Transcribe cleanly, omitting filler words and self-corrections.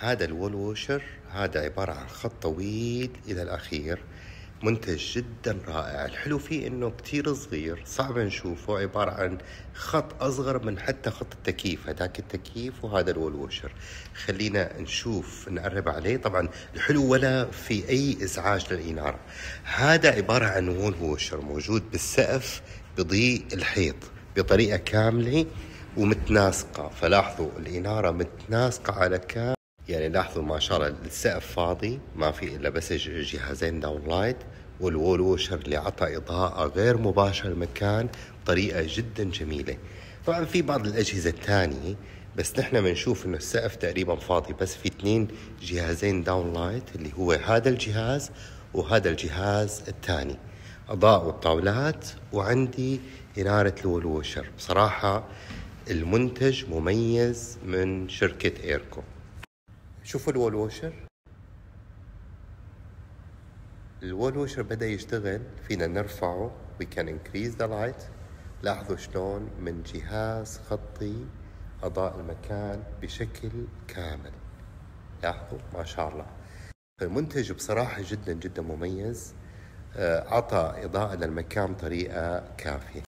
هذا الوول ووشر هذا عبارة عن خط طويل إلى الأخير، منتج جدا رائع. الحلو فيه إنه كتير صغير، صعب نشوفه، عبارة عن خط أصغر من حتى خط التكييف، هذاك التكييف وهذا الوول ووشر. خلينا نشوف نقرب عليه. طبعا الحلو ولا في أي إزعاج للإنارة. هذا عبارة عن وول ووشر موجود بالسقف، بضيء الحيط بطريقة كاملة ومتناسقة. فلاحظوا الإنارة متناسقة على كامل، يعني لاحظوا ما شاء الله السقف فاضي، ما في إلا بس جهازين داون لايت، والوول ووشر اللي عطى إضاءة غير مباشرة المكان بطريقة جدا جميلة. طبعا في بعض الأجهزة الثانية، بس نحن بنشوف إنه السقف تقريبا فاضي، بس في 2 جهازين داون لايت اللي هو هذا الجهاز وهذا الجهاز الثاني، أضاء والطاولات، وعندي إنارة الوول ووشر. بصراحة المنتج مميز من شركة إيركو. شوفوا الوول ووشر، الوول ووشر بدأ يشتغل، فينا نرفعه، we can increase the light. لاحظوا شلون من جهاز خطي أضاء المكان بشكل كامل. لاحظوا ما شاء الله. المنتج بصراحة جدا جدا مميز، عطى إضاءة للمكان بطريقة كافية.